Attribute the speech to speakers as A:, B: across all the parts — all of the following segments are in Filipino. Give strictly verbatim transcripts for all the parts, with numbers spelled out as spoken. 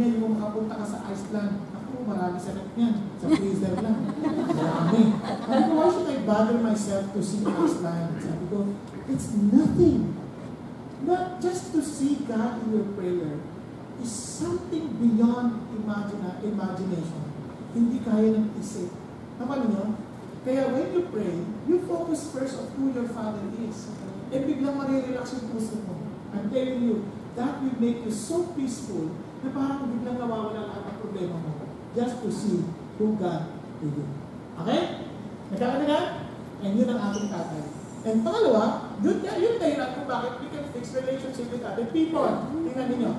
A: Ngayon mo makapunta ka sa Iceland, ako, marami sarap yan. Sa freezer lang. Marami. Sabi ko, why should I bother myself to see Iceland? Sabi ko, it's nothing. But just to see God in your prayer is something beyond imagine, imagination. Hindi kaya ng isip. Napano nyo? Kaya when you pray, you focus first on who your Father is. And biglang marirelax yung puso mo. I'm telling you, that will make you so peaceful na parang biglang nawawala lahat ng problema mo. Just to see who God is. Okay? Nagkakatagan? And yun ang ating tatay. And pangalawa, yun, yun dahilan kung bakit we can fix relationship with other people. Tingnan ninyo.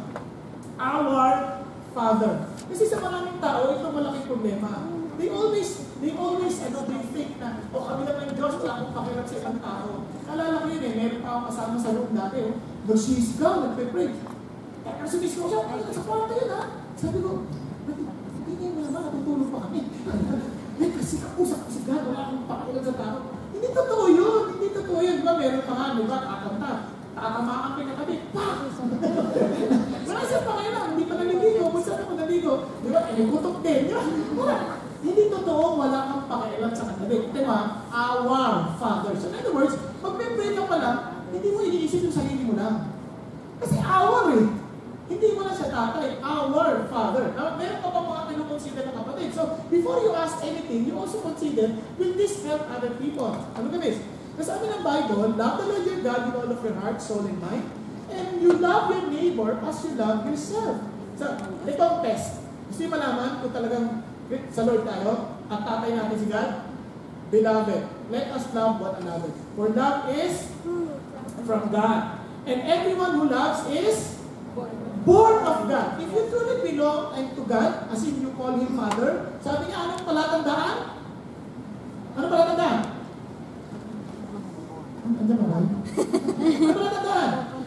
A: Our Father. Kasi sa maraming tao, ito malaking problema. They always, they always, ano, they think na, o oh, kami naman ng Diyos, wala akong pakiram sa ibang tao. Alala ko yun eh, meron pa akong kasama sa room dati, oh. Nagsisigaw, nagpe-pray. Eh, ang sumisigaw siya, ay, sa kwarto yun ha. Sabi ko, hindi mo naman, natutulog pa kami. Eh, kasi kausap ko si God, wala akong pakiram sa tao. Hindi totoo yun, hindi totoo yun. Diba, meron pa nga, diba, kakanta. Tatamaan ka katabi, pak! Wala siya pakiram, hindi pa naligo, kung saan ako naligo. Diba, eh, kutok din, diba? Hindi totoo, wala kang pakialam sa katabi. Diba, our Father. So in other words, pag may pray ka pa lang, hindi mo iniisip yung sarili mo lang. Kasi our eh. Hindi mo na siya tatay, our Father. Now, meron pa pa mga kinukonsider ng kapatid. So, before you ask anything, you also consider, will this help other people? Ano ka miss? Kasi sabi ng Bible, love the Lord your God with all of your heart, soul, and mind, and you love your neighbor as you love yourself. So, ito ang test. Gusto yung malaman kung talagang sa Lord tayo, at tatay natin si God? Beloved, let us love one another. For love is from God. And everyone who loves is born of God. If you truly belong to God, as in you call Him Father, sabi niya, anong palatandaan? Anong palatandaan? Andiyan ba ba? Anong palatandaan?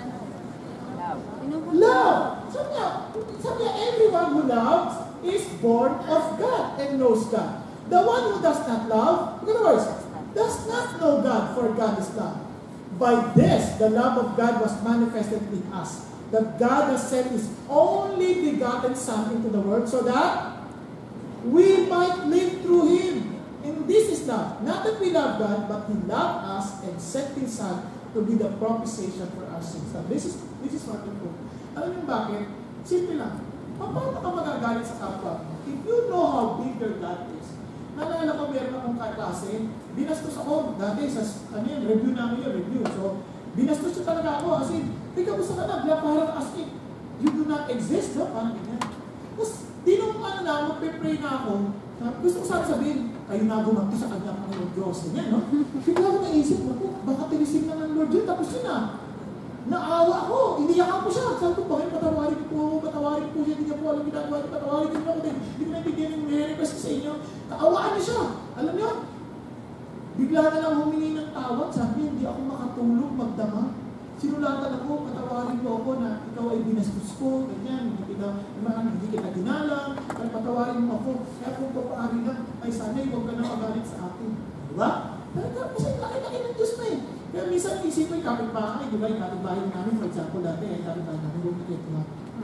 A: Love! Sabi niya, sabi niya, everyone who loves is born of God and knows God. The one who does not love, in other words, does not know God, for God is love. By this, the love of God was manifested in us, that God has sent His only begotten Son into the world so that we might live through Him. And this is love. Not that we love God, but He loved us and sent His Son to be the propitiation for our sins. Now, this is, this is what we do. Alam niyo bakit? Simple lang. Paano ka magagalit sa kapwa mo? If you know how big your God is, nalala ko meron akong kaklase, binastos ako dati sa, ano yan, review namin yung review. So, binastos siya talaga ako. As in, hey, kamusta ka na? Bla, parang as in, you do not exist, no? Parang ganyan. Tapos, di nung ano na, magpe-pray na ako, gusto ko sana sabihin, kayo na gumanti sa kanya, Panginoon Diyos. Ganyan, no? Bigla ko naisip, baka tinisig na ng Lord yun, tapos yun na. Naawa ako, iniyakan ko siya. Sabi ko, bakit patawarin ko po ako, patawarin po siya, hindi niya po alam ginagawa niya, patawarin ko ako din. Hindi ko naibigyan yung request sa inyo. Kaawaan niya siya. Alam niyo, bigla na lang humingi ng tawad. Sabi niya, hindi ako makatulog, magdama. Sinulatan ako, patawarin mo ako na ikaw ay binastos ko, ganyan, hindi kita, hindi kita ginalang, kaya patawarin mo ako. Kaya kung papaari na, ay sana'y huwag ka na magalit sa akin. Diba? Pero kasi laki-laki ng Diyos na eh. Kaya minsan isip ko yung kapitbahay, di ba? Yung kapitbahay namin, for example, dati, yung kapitbahay namin, bumikit na.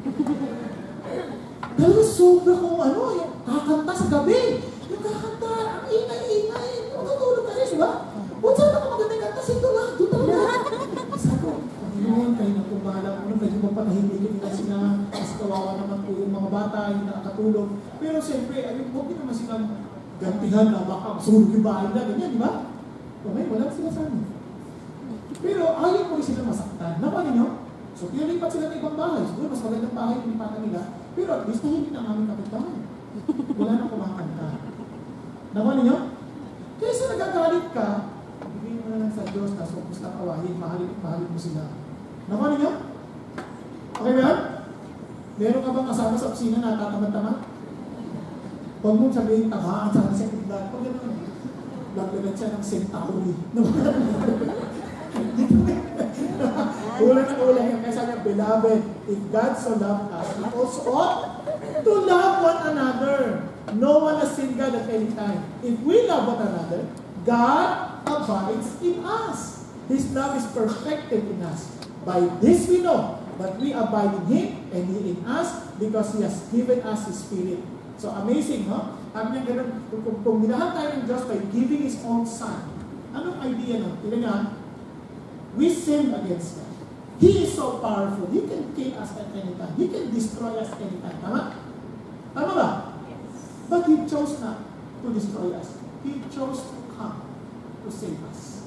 A: Pero sobra kong ano, yung kakanta sa gabi. Yung kakanta, ang ingay-ingay. Matutulog ka rin, di ba? Kung saan ako magandang kanta, sito lang, doon talaga. Sabi ko, Panginoon, kayo na kung bahala ko, kayo mo panahimigin nila sila, kasi kawawa naman po yung mga bata, yung nakakatulog. Pero siyempre, ayun, huwag din naman silang gantihan na baka masulog yung bahay na, ganyan, di ba? Okay, wala sila sa amin. Pero ayaw ko rin sila masaktan. Napanin nyo? So, pinalipat sila ng ibang bahay. Siguro, mas magandang bahay yung lipatan nila. Pero at least, hindi na ang aming kapitbahay. Wala na kumakanta. Napanin nyo? Kaya sa nagagalit ka, ibigay mo na lang sa Diyos, tapos huwag mo silang awahin, mahalin, mahalin mo sila. Napanin nyo? Okay ba? Meron ka bang kasama sa opisina na tatamad-tamad? Huwag mo sabihin, tamaan sa second blood. Huwag gano'n. Laglagan siya ng centauri. Ulan na ulan yung kaya sabi, beloved, if God so loved us, we also ought to love one another. No one has seen God at any time. If we love one another, God abides in us. His love is perfected in us. By this we know that we abide in Him and He in us, because He has given us His Spirit. So amazing, no? Sabi niya ganun, kung, kung, kung minahal tayo ng Diyos by giving His own Son, anong idea no? Tignan niya, we sin against God. He is so powerful. He can kill us at any time. He can destroy us anytime. Tama? Tama ba? Yes. But He chose not to destroy us. He chose to come to save us.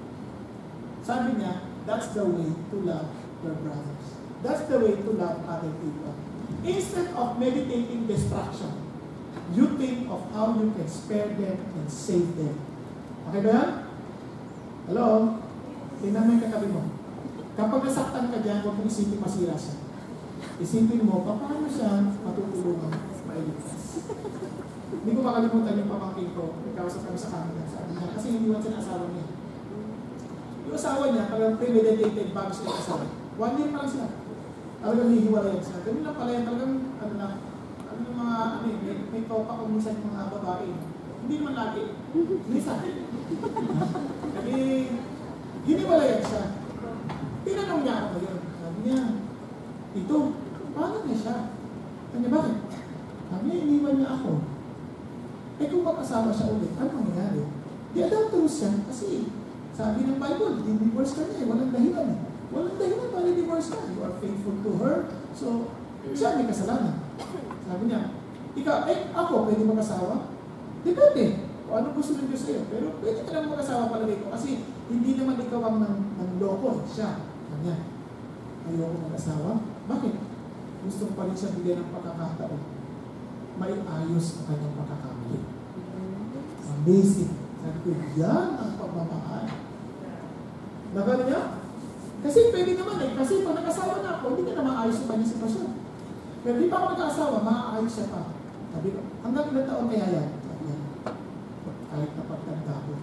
A: Sabi niya, that's the way to love your brothers. That's the way to love other people. Instead of meditating destruction, you think of how you can spare them and save them. Okay ba yan? Hello? Tingnan mo yung katabi mo. Kapag nasaktan ka dyan, huwag mong isipin masira siya. Isipin mo, paano siya matutulungan mailigtas? Hindi ko makalimutan yung pamangkin ko. Nagkausap kami sa kanila. Sabi niya, kasi hindi man siya na asawa niya. Yung asawa niya, talagang premeditated bago siya asawa. One year pa lang sila. Talagang hihiwalayan sila. Ganun lang pala yan. Talagang, ano na, ano yung mga, ano eh, may, may topa kung minsan yung mga babae. Hindi naman lagi. Minsan. Kasi, hiniwalayan siya. Tinanong niya ako ngayon. Sabi niya, ito, paano niya siya? Sabi niya, bakit? Sabi niya, iniwan niya ako. Eh kung mag-asawa siya ulit, ano mangyayari? Di adulterous siya kasi sabi ng Bible, di-divorce ka niya eh, walang dahilan eh. Walang dahilan para divorce ka. You are faithful to her, so siya may kasalanan. Sabi niya, ikaw, eh ako, pwede mag-asawa? Depende. O ano gusto ng Diyos sa'yo. Pero pwede ka lang mag-asawa palagay ko kasi hindi naman ikaw ang nang, nang loko. Siya. Kanya. Ayoko mag-asawa. Bakit? Gusto ko pa rin siya bigyan ng pagkakataon. May ayos ang kanyang pagkakamali. Amazing. Sabi ko, yan ang pagmamahal. Nagano niya? Kasi pwede naman eh. Kasi pag nag-asawa na ako, hindi ka na maayos yung kanyang sitwasyon. Pero di pa ako nag-asawa, maaayos siya pa. Sabi ko, hanggang ilang taon kaya yan? Sabi niya, kahit na pagtanda ko.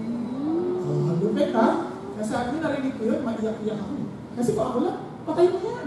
A: Oh, lupit ha? Kasi sabi niya, narinig ko yun, maiyak-iyak ako. Kasi kung ako lang, patay mo yan.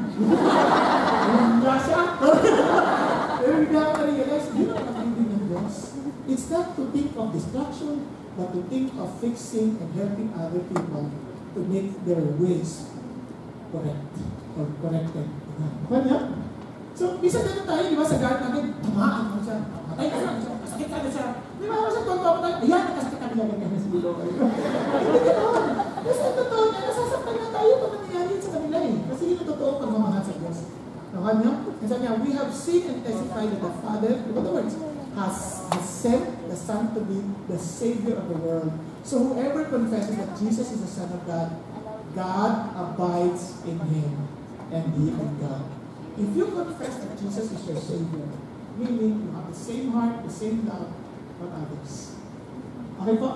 A: Hindi siya. Pero hindi ako na-realize, yun ang nakakindi ng Diyos. It's not to think of destruction, but to think of fixing and helping other people to make their ways correct or corrected. Okay niya? So, bisa ganun tayo, di ba, sa guard natin, tamaan mo siya, matay ka na siya, kasakit ka na siya. Di ba, kasi totoo pa tayo, ayan, nakasakit ka na ganyan sa bilo. Hindi ganoon. Kasi ang totoo niya, nasasaktan na tayo pag nangyayari sa kanila eh. Kasi yun ang totoo pagmamahal sa Diyos. Okay niya? And sabi niya, we have seen and testified that the Father, in other words, has, has sent the Son to be the Savior of the world. So whoever confesses that Jesus is the Son of God, God abides in Him, and He in God. If you confess that Jesus is your Savior, meaning you have the same heart, the same love for others. Okay po?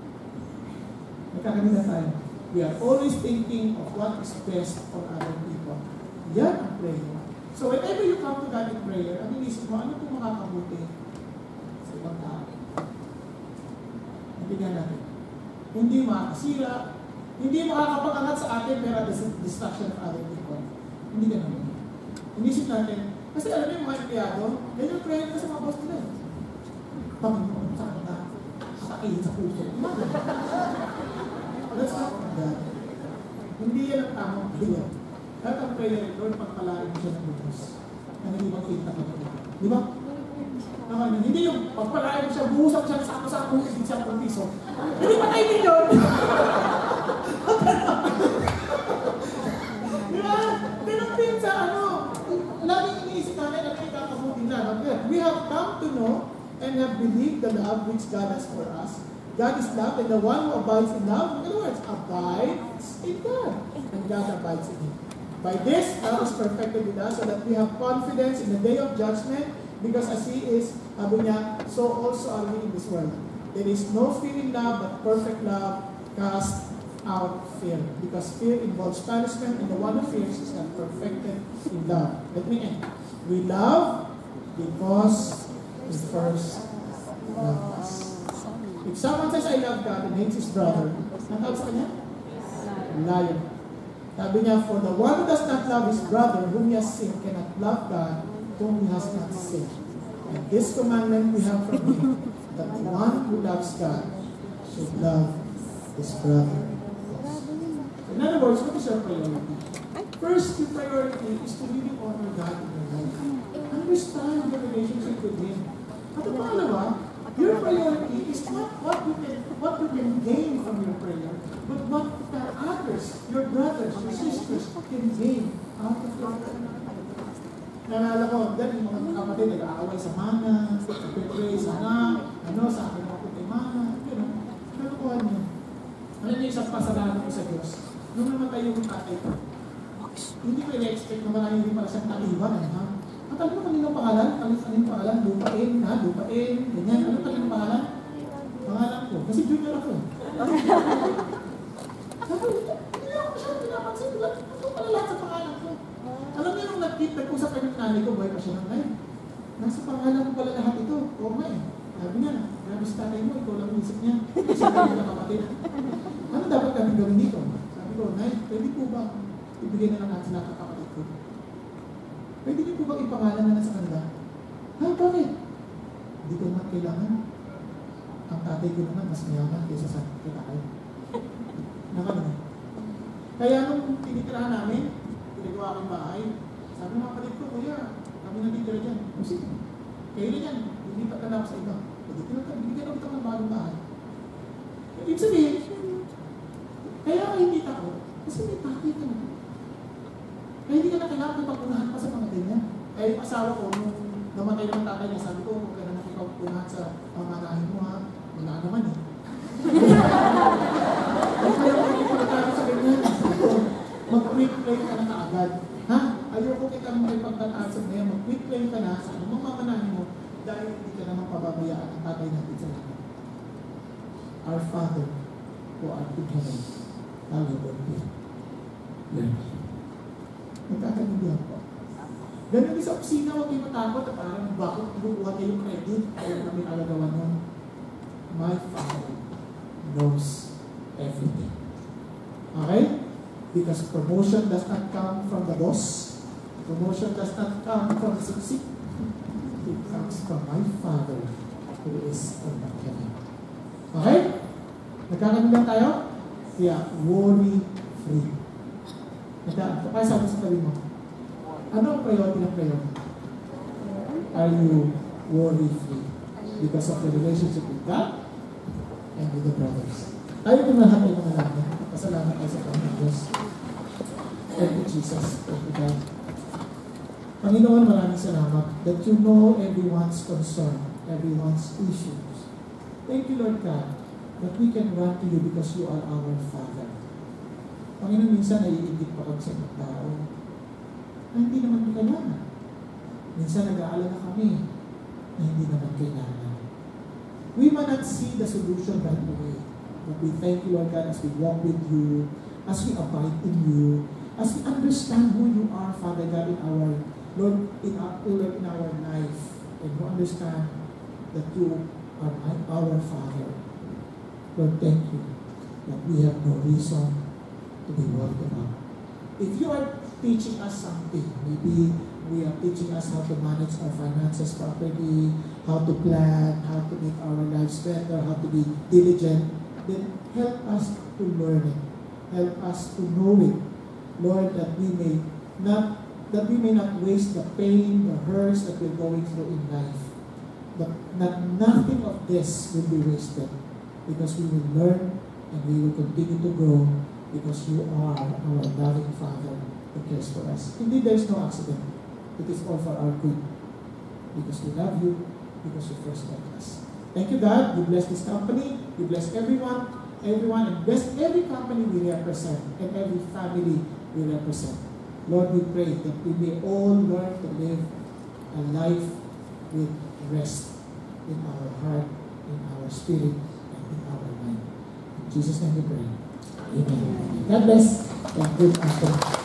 A: Nagkakanina tayo. We are always thinking of what is best for other people. Yan ang prayer. So whenever you come to God in prayer, ang inisip mo, ano itong makakabuti sa ibang tao? Nabigan natin. Hindi makakasira, hindi makakapag-angat sa atin, pero at the distraction of other people. Hindi ganun. Inisip natin, kasi alam niyo yung mga empleyado, ganyan yung prayer nila sa mga boss nila. Panginoon, sa kanila, kakain sa puso. That's not God. Hindi yan ang tamang prayer. Lahat ang prayer, Lord, pagpalain mo siya ng lubos. Na hindi makita ka na. Di ba? Hindi yung pagpalain mo siya, buhusak siya sa ako-sako, hindi siya ng piso. Hindi pa tayo din yun! Di ba? Ganun din sa ano, laging iniisip natin at ikakabuti na. We have come to know and have believed the love which God has for us. God is love, and the one who abides in love, in other words, abides in God, and God abides in Him. By this, love is perfected with us, so that we have confidence in the day of judgment, because as He is, sabi niya, so also are we in this world. There is no fear in love, but perfect love casts out fear, because fear involves punishment, and the one who fears is not perfected in love. Let me end. We love because He first loved us. If someone says, I love God, and hates his brother, ang tawag sa kanya? Liar. Sabi niya, for the one who does not love his brother, whom he has sinned, cannot love God, whom he has not sinned. And this commandment we have from Him, that the one who loves God should love his brother. In other words, what is your priority? First, your priority is to really honor God in your life. Understand your relationship with Him. At ang pangalawa, your priority is not what you can what you can gain from your prayer, but what the others, your brothers, your sisters, can gain out of your prayer. Naalala ko, dahil yung mga kapatid nag-aaway sa mana, nag-pray sa anak, ano, sa akin ako kay mana, gano'n. Nalukuhan niyo. Alam niyo, isang pasalamat ko sa Diyos. Nung namatay yung tatay ko, hindi ko i-expect na marami hindi pala siyang naiwan. Ha? At alam mo kaninong pangalan? Kaninong pangalan? Lupain, ha? Lupain, ganyan. Ano kaninong pangalan? Pangalan ko. Kasi junior ako. Sabi, hindi ako siya pinapansin. Ito pala lahat sa pangalan ko. Alam niyo nung nag-keep, nag-usap kayo ng nanay ko, boy pa siya ng live. Nasa pangalan ko pala lahat ito. Oo nga eh. Sabi niya, grabe si tatay mo, ikaw lang isip niya. Kasi kami na kapatid. Ano dapat kami gawin dito? Sabi ko, Nay, pwede po ba ibigay na lang natin sa kapatid ko? Pwede niyo po ba ipangalan na lang sa kanila? Ha, bakit? Hindi ko naman kailangan. Ang tatay ko naman mas mayaman kaysa sa tatay. Nakano. Kaya nung tinitirahan namin, pinagawa akong bahay, sabi ng mga kapatid ko, kuya, kami nandito dyan. O sige, kayo na yan, hindi pa tanap sa iba. Pwede ko na, bigyan ako ng bagong bahay. Ibig sabihin, kaya ka hindi ako, kasi may tatay ka na. Kaya hindi ka na kailangan pagpunahan pa sa mga ganyan. Kaya yung asawa ko, nung namatay naman tatay niya, sabi ko, huwag ka na nakipagpunahan sa pamanahin mo ha. Wala naman eh. Kaya ko hindi ko nagkakaroon sa ganyan. Mag-quick play ka na kaagad. Ha? Ayoko kita mo may pagtataan sa ngayon. Mag-quick play ka na sa anong mamanahin mo dahil hindi ka naman pababayaan ang tatay natin sa lahat. Our Father, who art in heaven, hallowed be your name. Magkakanindihan po. Ganun din sa opisina, huwag kayo matakot at parang bakit bubuhat kayo yung credit kaya namin alagawan nun. My Father knows everything. Okay? Because promotion does not come from the boss. Promotion does not come from the succeed. It comes from my Father who is in heaven. Okay? Nagkakanindihan tayo? Kaya, worry-free. Nagkakanindihan. Kaya sabi sa tabi mo, ano ang priority ng priority? Are you worry-free because of the relationship with God and with the brothers? Tayo din lahat ay mga namin. Pasalamat tayo sa Panginoon Diyos. Thank you, Jesus. Thank you, God. Panginoon, maraming salamat that you know everyone's concern, everyone's issues. Thank you, Lord God, that we can run to you because you are our Father. Panginoon, minsan naiinggit pa kami sa ibang tao na hindi naman kailangan. Minsan nag-aalala kami na hindi naman kailangan. We might not see the solution right away, but we thank you, Lord God, as we walk with you, as we abide in you, as we understand who you are, Father God, in our Lord, in our, Lord, in our life, and we understand that you are my, our Father. Lord, thank you that we have no reason to be worried about. If you are teaching us something, maybe we are teaching us how to manage our finances properly, how to plan, how to make our lives better, how to be diligent, then help us to learn it. Help us to know it. Lord, that we may not that we may not waste the pain, the hurts that we're going through in life. But that nothing of this will be wasted, because we will learn and we will continue to grow, because you are our loving Father who cares for us. Indeed, there is no accident. It is all for our good, because we love you, because you first loved us. Thank you, God. You bless this company. You bless everyone, everyone, and bless every company we represent and every family we represent. Lord, we pray that we may all learn to live a life with rest in our heart, in our spirit, and in our mind. In Jesus' name we pray. Amen. God bless and good afternoon.